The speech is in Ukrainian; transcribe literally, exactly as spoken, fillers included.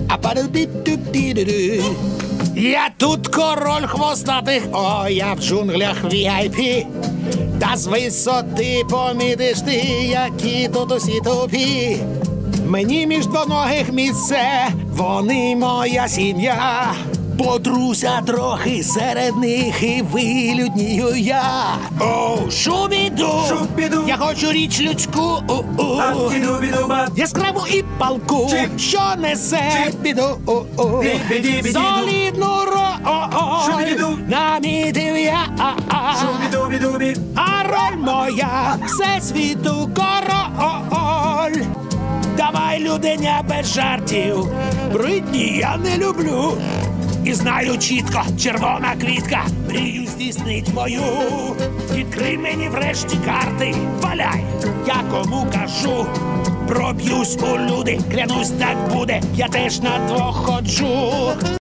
Я тут король хвостатих, о, я в джунглях ві ай пі. Та з висоти помітиш ти, які тут усі тупі. Мені між двоногих місце, вони моя сім'я. Потруся трохи серед них і вилюднію я. Оу, шубіду, Шубіду. я хочу річ людську, у-у. Абдідубідуба. Яскраву і палку, Чик. що несе Чик. біду, у-у. Бі-бі-ді-бі-ді-ду. Солідну роль Шубіду. намітив я, Шубідубідубі. а роль моя всесвіту король. Давай, людиня, без жартів, бридні я не люблю. І знаю чітко, червона квітка мрію здійснить мою. Відкрий мені врешті карти, валяй, я кому кажу. Проб'юсь у люди, клянусь, так буде, я теж на двох ходжу.